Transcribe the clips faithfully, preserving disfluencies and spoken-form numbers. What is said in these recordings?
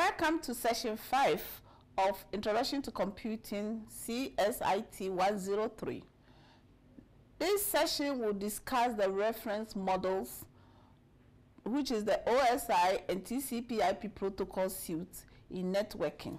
Welcome to session five of Introduction to Computing C S I T one oh three. This session will discuss the reference models, which is the O S I and T C P I P protocol suite in networking.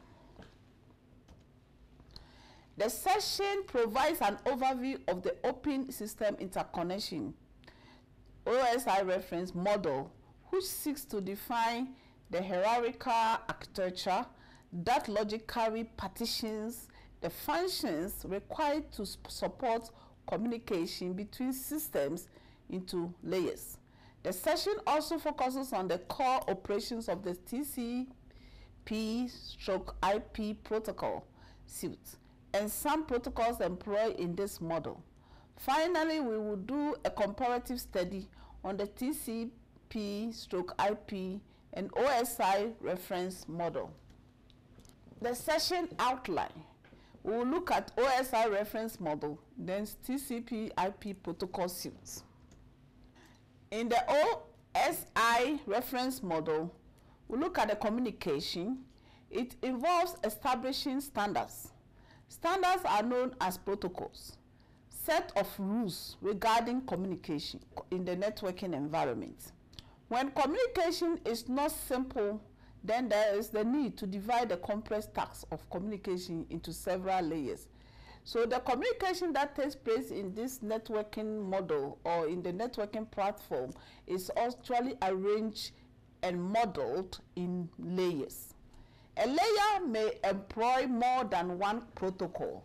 The session provides an overview of the Open Systems Interconnection O S I reference model, which seeks to define the hierarchical architecture that logically partitions the functions required to support communication between systems into layers. The session also focuses on the core operations of the T C P I P protocol suite and some protocols employed in this model. Finally, we will do a comparative study on the T C P I P and O S I reference model. The session outline. We will look at O S I reference model, then T C P I P protocol suites. In the O S I reference model, we look at the communication. It involves establishing standards. Standards are known as protocols, set of rules regarding communication in the networking environment. When communication is not simple, then there is the need to divide the complex tasks of communication into several layers. So the communication that takes place in this networking model or in the networking platform is actually arranged and modeled in layers. A layer may employ more than one protocol.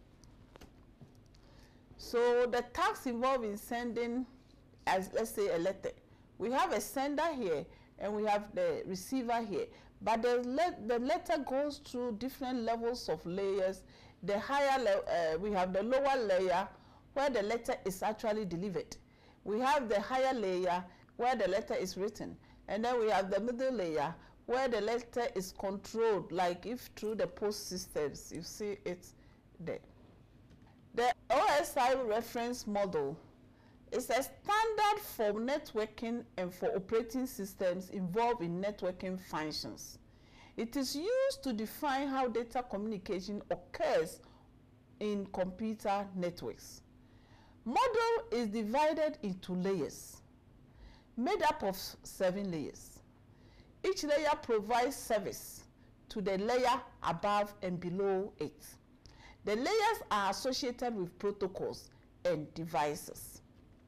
So the tasks involved in sending, as let's say a letter, we have a sender here and we have the receiver here, but the, le the letter goes through different levels of layers. The higher uh, we have the lower layer where the letter is actually delivered. We have the higher layer where the letter is written, and then we have the middle layer where the letter is controlled, like if through the post systems. You see it there. The O S I reference model is a standard for networking and for operating systems involved in networking functions. It is used to define how data communication occurs in computer networks. Model is divided into layers, made up of seven layers. Each layer provides service to the layer above and below it. The layers are associated with protocols and devices.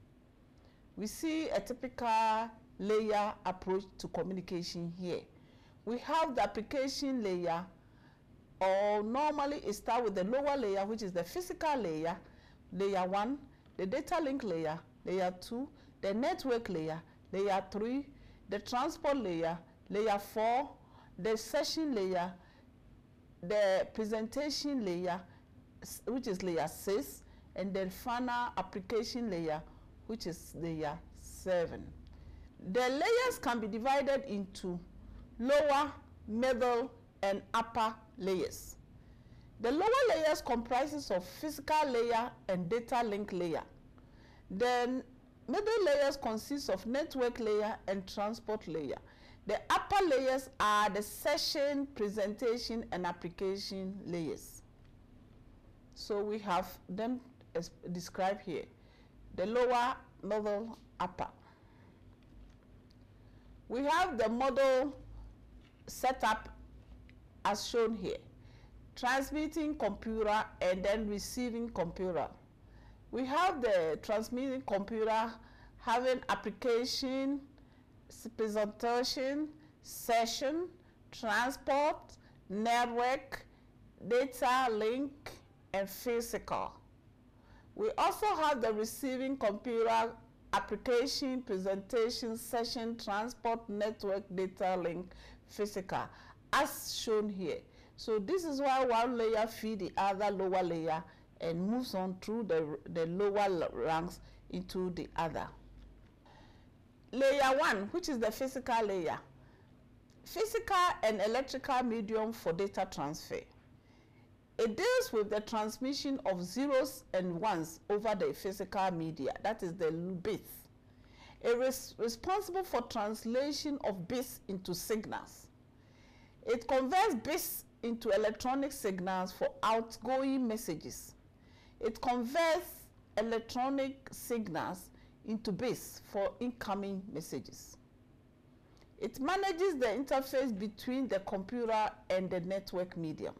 We see a typical layer approach to communication here. We have the application layer, or normally it starts with the lower layer, which is the physical layer, layer one, the data link layer, layer two, the network layer, layer three, the transport layer, layer four, the session layer, the presentation layer, which is layer six, and the final application layer, which is layer seven. The layers can be divided into lower, middle, and upper layers. The lower layers comprises of physical layer and data link layer. The middle layers consist of network layer and transport layer. The upper layers are the session, presentation, and application layers. So we have them as described here. The lower, middle, upper. We have the model setup as shown here. Transmitting computer and then receiving computer. We have the transmitting computer having application, presentation, session, transport, network, data link, and physical. We also have the receiving computer, application, presentation, session, transport, network, data link, physical, as shown here. So this is why one layer feeds the other lower layer and moves on through the, the lower ranks into the other. Layer one, which is the physical layer. Physical and electrical medium for data transfer. It deals with the transmission of zeros and ones over the physical media, that is the bits. It is responsible for translation of bits into signals. It converts bits into electronic signals for outgoing messages. It converts electronic signals into bits for incoming messages. It manages the interface between the computer and the network medium.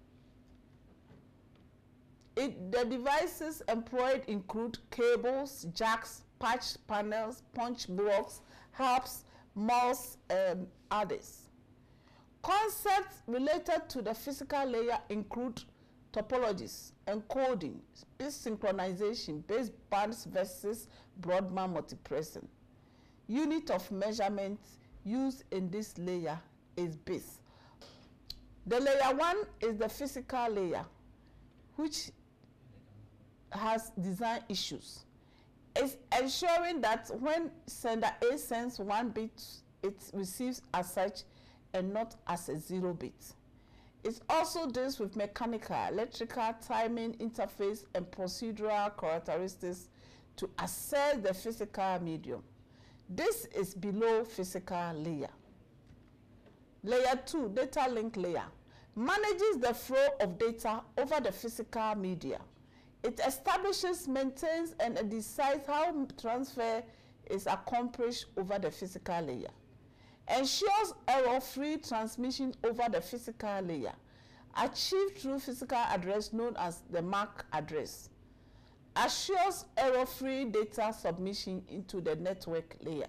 It, the devices employed include cables, jacks, patch panels, punch blocks, hubs, mouse, and others. Concepts related to the physical layer include topologies, encoding, bit synchronization, basebands versus broadband multiplexing. Unit of measurement used in this layer is bits. The layer one is the physical layer, which has design issues. It's ensuring that when sender A sends one bit, it receives as such and not as a zero bit. It also deals with mechanical, electrical, timing, interface, and procedural characteristics to access the physical medium. This is below physical layer. Layer two, data link layer, manages the flow of data over the physical media. It establishes, maintains, and decides how transfer is accomplished over the physical layer. Ensures error-free transmission over the physical layer, achieved through physical address known as the M A C address. Assures error-free data submission into the network layer.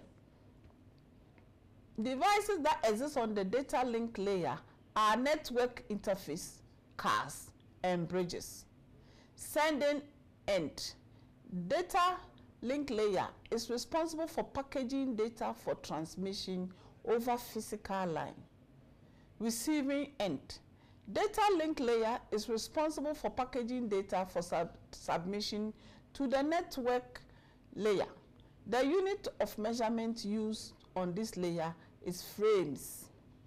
Devices that exist on the data link layer are network interface, cards, and bridges. Sending end. Data link layer is responsible for packaging data for transmission over physical line. Receiving end. Data link layer is responsible for packaging data for sub submission to the network layer. The unit of measurement used on this layer is frames.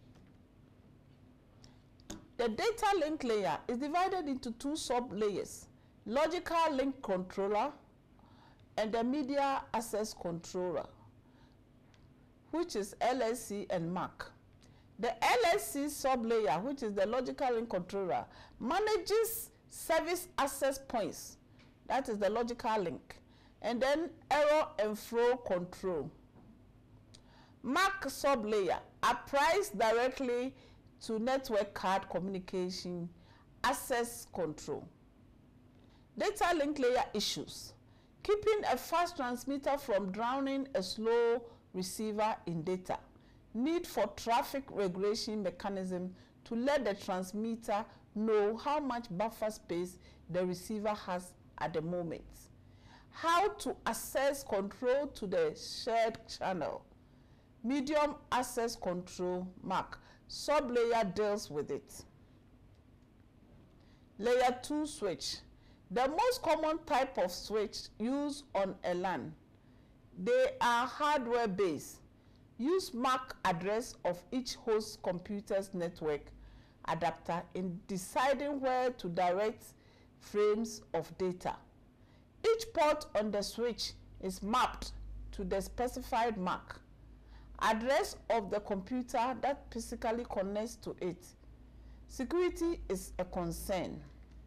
The data link layer is divided into two sub-layers: logical link controller and the media access controller, which is L S C and M A C. The L S C sub-layer, which is the logical link controller, manages service access points, that is the logical link, and then error and flow control. M A C sub-layer applies directly to network card communication access control. Data link layer issues: keeping a fast transmitter from drowning a slow receiver in data. Need for traffic regulation mechanism to let the transmitter know how much buffer space the receiver has at the moment. How to access control to the shared channel. Medium access control, M A C. Sub-layer deals with it. Layer two switch. The most common type of switch used on a LAN. They are hardware-based. Use M A C address of each host computer's network adapter in deciding where to direct frames of data. Each port on the switch is mapped to the specified M A C address of the computer that physically connects to it. Security is a concern.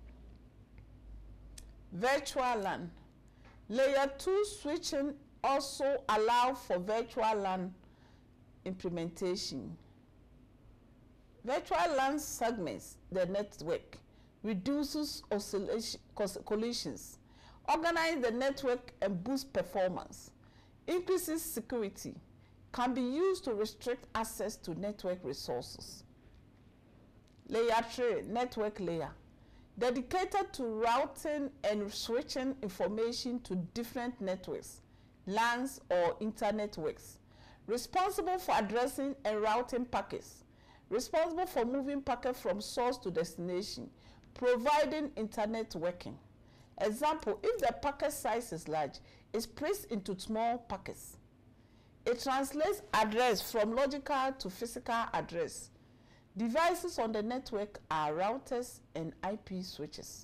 Virtual LAN. Layer two switching also allows for virtual LAN implementation. Virtual LAN segments the network, reduces oscillation, collisions, organizes the network and boosts performance, increases security, can be used to restrict access to network resources. Layer three, network layer, dedicated to routing and switching information to different networks, LANs or internetworks, responsible for addressing and routing packets, responsible for moving packets from source to destination, providing internet working. Example, if the packet size is large, it's placed into small packets. It translates address from logical to physical address. Devices on the network are routers and I P switches.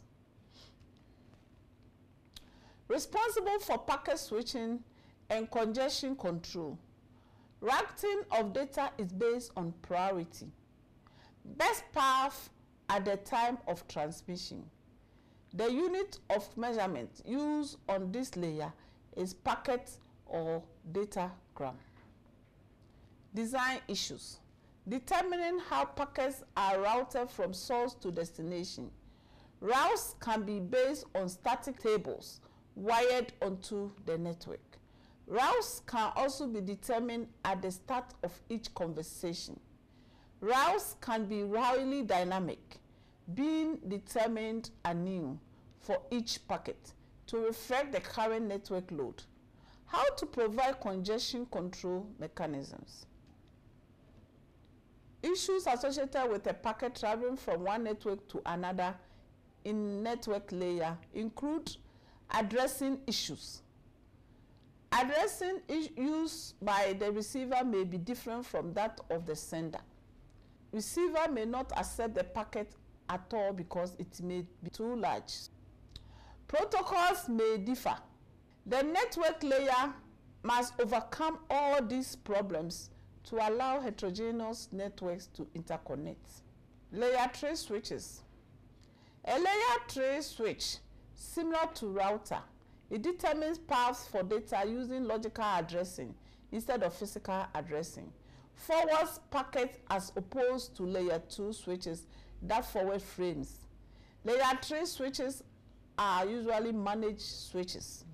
Responsible for packet switching and congestion control. Routing of data is based on priority. Best path at the time of transmission. The unit of measurement used on this layer is packet or datagram. Design issues. Determining how packets are routed from source to destination. Routes can be based on static tables wired onto the network. Routes can also be determined at the start of each conversation. Routes can be highly dynamic, being determined anew for each packet to reflect the current network load. How to provide congestion control mechanisms. Issues associated with a packet traveling from one network to another in network layer include addressing issues. Addressing issues by the receiver may be different from that of the sender. Receiver may not accept the packet at all because it may be too large. Protocols may differ. The network layer must overcome all these problems to allow heterogeneous networks to interconnect. Layer tree switches. A layer tree switch, similar to router, it determines paths for data using logical addressing instead of physical addressing. Forwards packets as opposed to layer two switches that forward frames. Layer three switches are usually managed switches.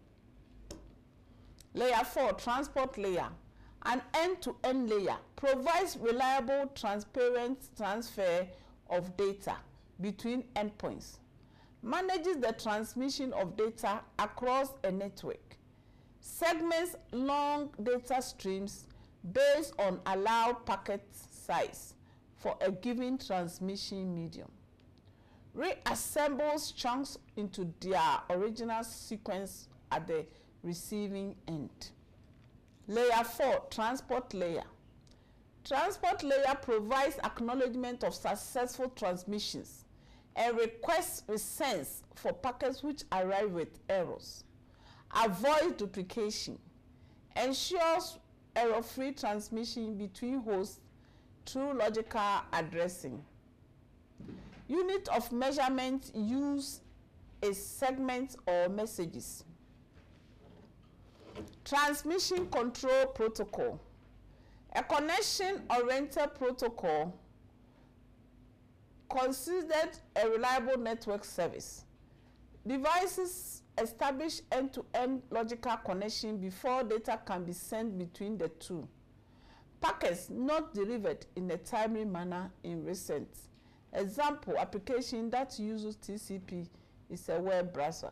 Layer four, transport layer. An end-to-end layer provides reliable, transparent transfer of data between endpoints, manages the transmission of data across a network, segments long data streams based on allowed packet size for a given transmission medium, reassembles chunks into their original sequence at the receiving end. Layer four, transport layer. Transport layer provides acknowledgement of successful transmissions and requests resends for packets which arrive with errors, avoids duplication, ensures error-free transmission between hosts through logical addressing. Unit of measurement used is segments or messages. Transmission control protocol. A connection-oriented protocol considered a reliable network service. Devices establish end-to-end logical connection before data can be sent between the two. Packets not delivered in a timely manner in recent. Example, application that uses T C P is a web browser.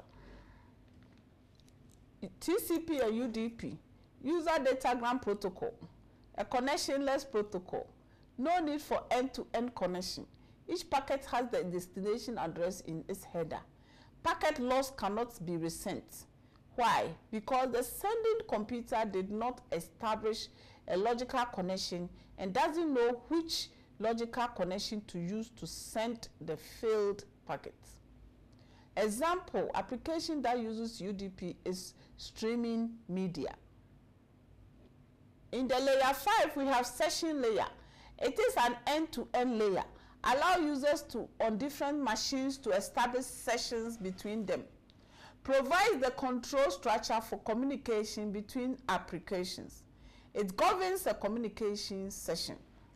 T C P and U D P, user datagram protocol, a connectionless protocol. No need for end-to-end connection. Each packet has the destination address in its header. Packet loss cannot be resent. Why? Because the sending computer did not establish a logical connection and doesn't know which logical connection to use to send the failed packet. Example, application that uses U D P is streaming media. In the layer five, we have session layer. It is an end-to-end layer. Allow users to, on different machines, to establish sessions between them. Provides the control structure for communication between applications. It governs a communication session.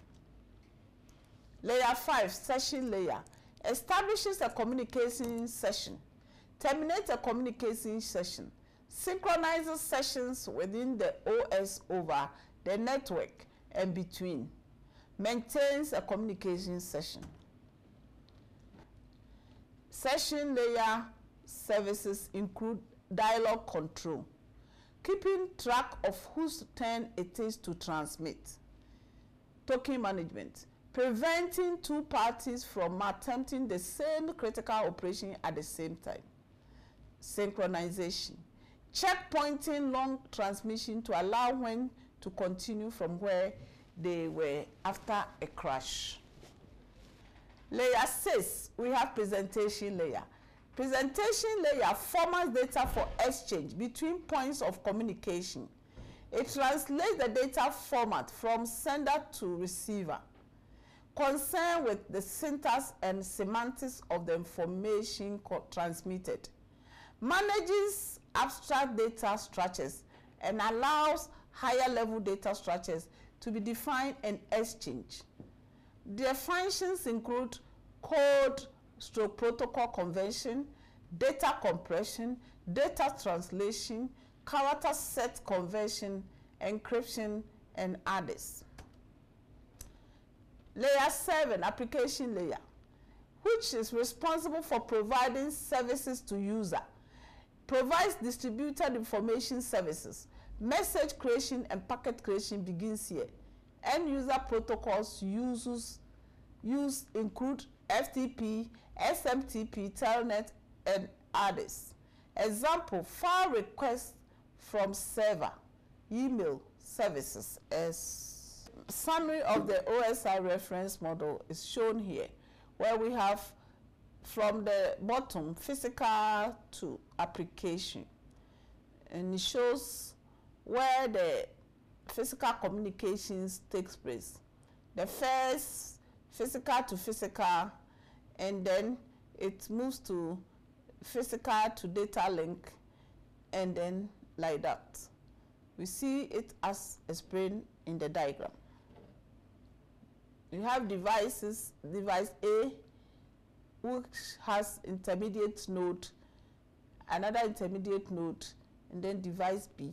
Layer five, session layer, establishes a communication session, terminates a communication session, synchronizes sessions within the O S over the network and between, maintains a communication session. Session layer services include dialogue control, keeping track of whose turn it is to transmit, token management, preventing two parties from attempting the same critical operation at the same time, synchronization, checkpointing long transmission to allow when to continue from where they were after a crash. Layer six, we have presentation layer. Presentation layer formats data for exchange between points of communication. It translates the data format from sender to receiver. concerned with the syntax and semantics of the information transmitted, manages abstract data structures, and allows higher level data structures to be defined and exchanged. Their functions include code stroke protocol convention, data compression, data translation, character set conversion, encryption, and others. Layer seven, application layer, which is responsible for providing services to user, provides distributed information services. Message creation and packet creation begins here. End user protocols uses use include F T P, S M T P, Telnet, and others. Example, file requests from server, email services. As summary of the O S I reference model is shown here, where we have from the bottom physical to application, and it shows where the physical communications takes place. The first physical to physical, and then it moves to physical to data link, and then like that. We see it as explained in the diagram. You have devices, device A, which has intermediate node, another intermediate node, and then device B.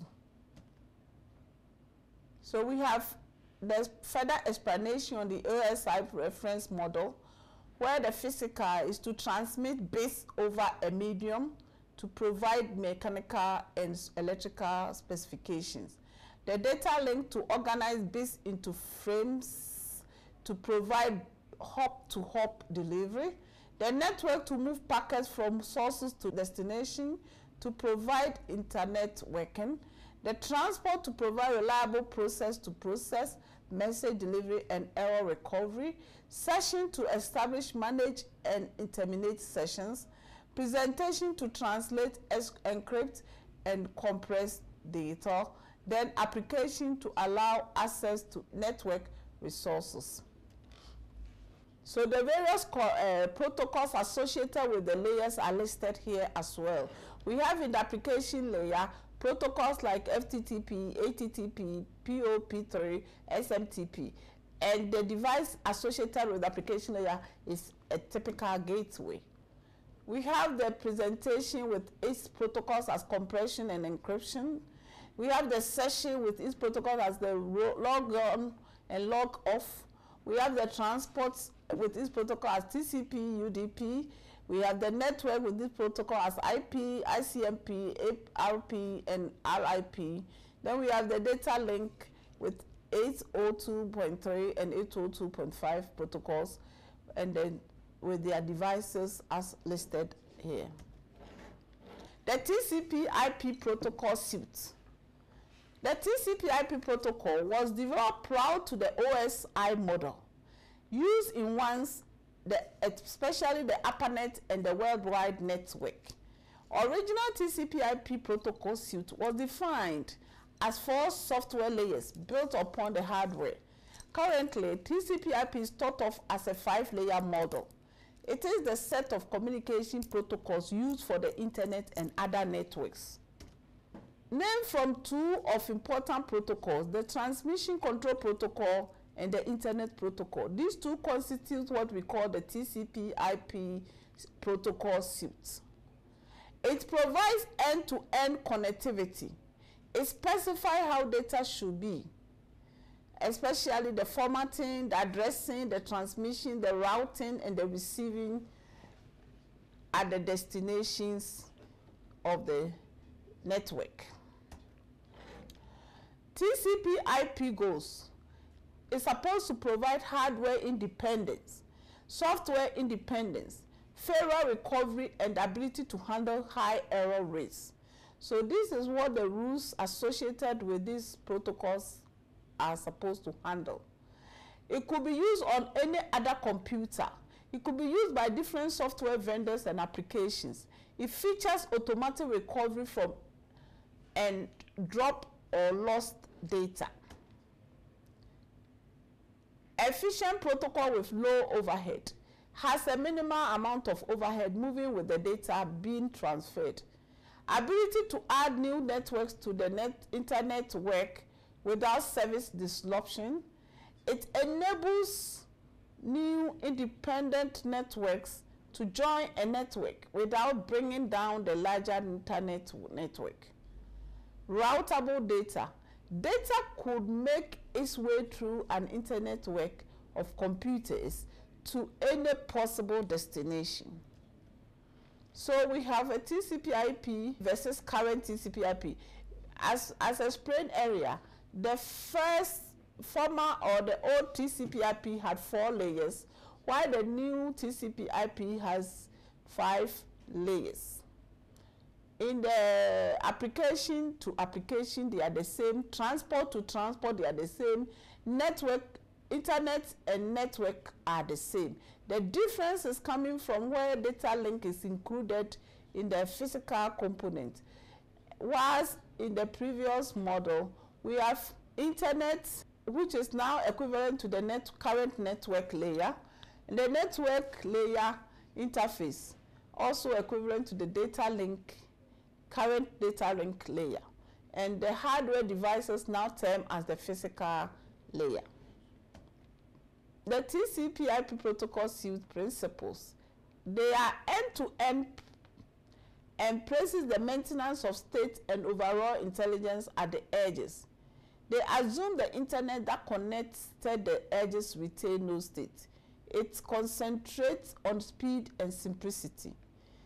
So we have the further explanation on the O S I reference model, where the physical is to transmit bits over a medium to provide mechanical and electrical specifications. The data link to organize bits into frames to provide hop-to-hop delivery. The network to move packets from sources to destination to provide internet working. The transport to provide reliable process to process, message delivery, and error recovery. Session to establish, manage, and terminate sessions. Presentation to translate, encrypt, and compress data. Then application to allow access to network resources. So the various uh, protocols associated with the layers are listed here as well. We have in the application layer protocols like F T T P, H T T P, P O P three, S M T P. And the device associated with the application layer is a typical gateway. We have the presentation with each protocols as compression and encryption. We have the session with each protocol as the log on and log off. We have the transports with this protocol as T C P, U D P. We have the network with this protocol as I P, I C M P, A R P, and R I P. Then we have the data link with eight oh two point three and eight oh two point five protocols, and then with their devices as listed here. The T C P I P protocol suite. The T C P I P protocol was developed prior to the O S I model, used in once, the, especially the ARPANET and the worldwide network. Original T C P I P protocol suite was defined as four software layers built upon the hardware. Currently, T C P I P is thought of as a five-layer model. It is the set of communication protocols used for the internet and other networks. Named from two of important protocols, the transmission control protocol and the internet protocol. These two constitute what we call the T C P I P protocol suite. It provides end-to-end connectivity. It specifies how data should be, especially the formatting, the addressing, the transmission, the routing, and the receiving at the destinations of the network. T C P I P goals is supposed to provide hardware independence, software independence, failure recovery, and the ability to handle high error rates. So this is what the rules associated with these protocols are supposed to handle. It could be used on any other computer. It could be used by different software vendors and applications. It features automatic recovery from and drop or lost data. Efficient protocol with low overhead has a minimal amount of overhead moving with the data being transferred. Ability to add new networks to the net internet work without service disruption. It enables new independent networks to join a network without bringing down the larger internet network. Routable data. Data could make its way through an internet network of computers to any possible destination. So we have a T C P I P versus current T C P I P. As, as explained earlier, the first former or the old T C P I P had four layers, while the new T C P I P has five layers. In the application to application, they are the same. Transport to transport, they are the same. Network, internet and network are the same. The difference is coming from where data link is included in the physical component. Whilst in the previous model, we have internet, which is now equivalent to the net, current network layer, and the network layer interface, also equivalent to the data link, current data link layer, and the hardware devices now termed as the physical layer. The T C P I P protocol suite principles, they are end-to-end and places the maintenance of state and overall intelligence at the edges. They assume the internet that connected the edges retain no state. It concentrates on speed and simplicity.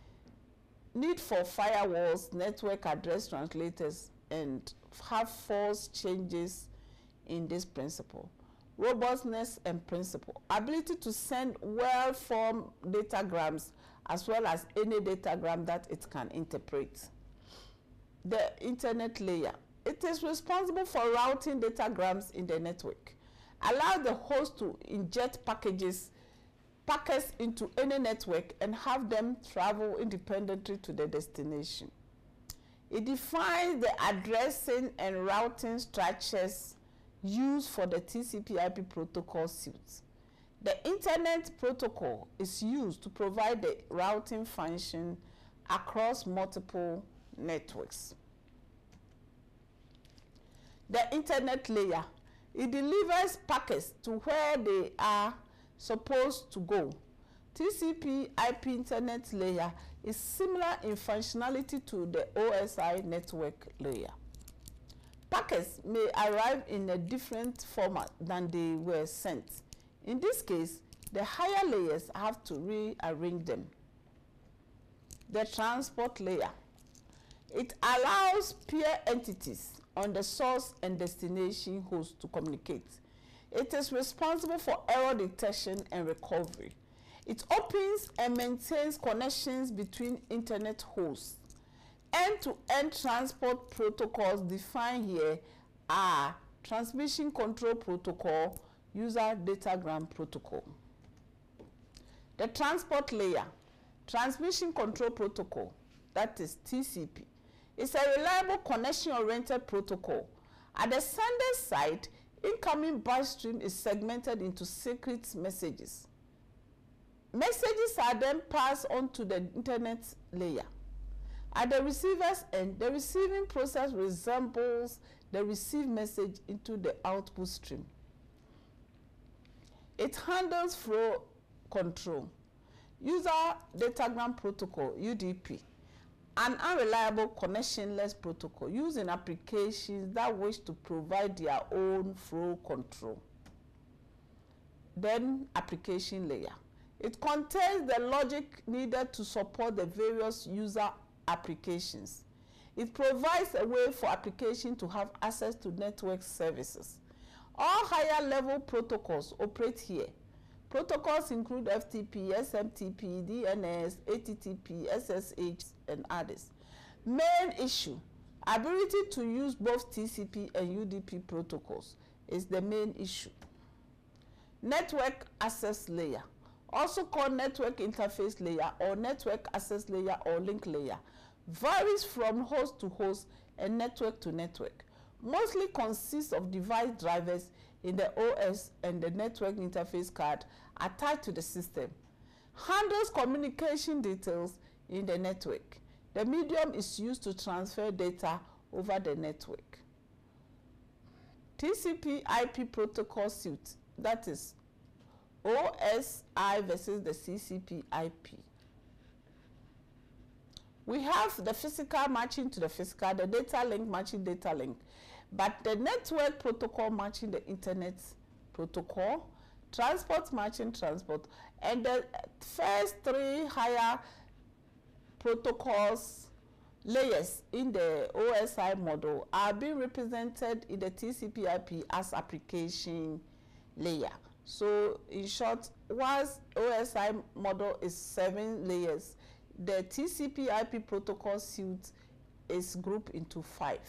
Need for firewalls, network address translators, and have false changes in this principle. Robustness and principle. Ability to send well-formed datagrams as well as any datagram that it can interpret. The internet layer. It is responsible for routing datagrams in the network. Allow the host to inject packages packets into any network and have them travel independently to the destination. It defines the addressing and routing structures used for the T C P I P protocol suite. The Internet Protocol is used to provide the routing function across multiple networks. The Internet layer, it delivers packets to where they are supposed to go. T C P I P Internet layer is similar in functionality to the O S I network layer. Packets may arrive in a different format than they were sent. In this case, the higher layers have to rearrange them. The transport layer. It allows peer entities on the source and destination host to communicate. It is responsible for error detection and recovery. It opens and maintains connections between internet hosts. End-to-end transport protocols defined here are Transmission Control Protocol, User Datagram Protocol. The transport layer, Transmission Control Protocol, that is T C P, is a reliable connection-oriented protocol. At the sender side, incoming byte stream is segmented into secret messages. Messages are then passed on to the internet layer. At the receiver's end, the receiving process resembles the received message into the output stream. It handles flow control. User Datagram Protocol, U D P, an unreliable connectionless protocol used in applications that wish to provide their own flow control. Then application layer. It contains the logic needed to support the various user applications. It provides a way for application to have access to network services. All higher level protocols operate here. Protocols include F T P, S M T P, D N S, H T T P, S S H, and others. Main issue, ability to use both T C P and U D P protocols is the main issue. Network access layer, also called network interface layer or network access layer or link layer, varies from host to host and network to network. Mostly consists of device drivers in the O S and the network interface card attached to the system. Handles communication details in the network. The medium is used to transfer data over the network. T C P I P protocol suite, that is O S I versus the C C P I P. We have the physical matching to the physical, the data link matching data link, but the network protocol matching the internet protocol, transport matching transport, and the first three higher protocols layers in the O S I model are being represented in the T C P I P as application layer. So in short, whilst O S I model is seven layers, the T C P I P protocol suite is grouped into five.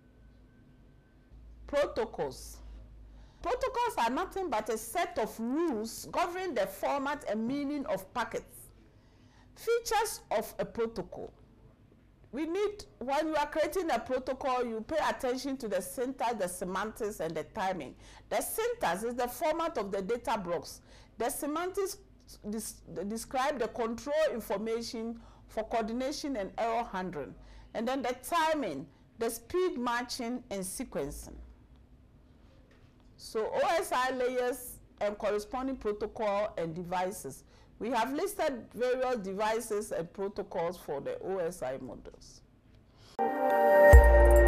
Protocols. Protocols are nothing but a set of rules governing the format and meaning of packets. Features of a protocol. We need, when you are creating a protocol, you pay attention to the syntax, the semantics, and the timing. The syntax is the format of the data blocks. The semantics describe the control information for coordination and error handling. And then the timing, the speed matching and sequencing. So O S I layers and corresponding protocol and devices. We have listed various devices and protocols for the O S I models.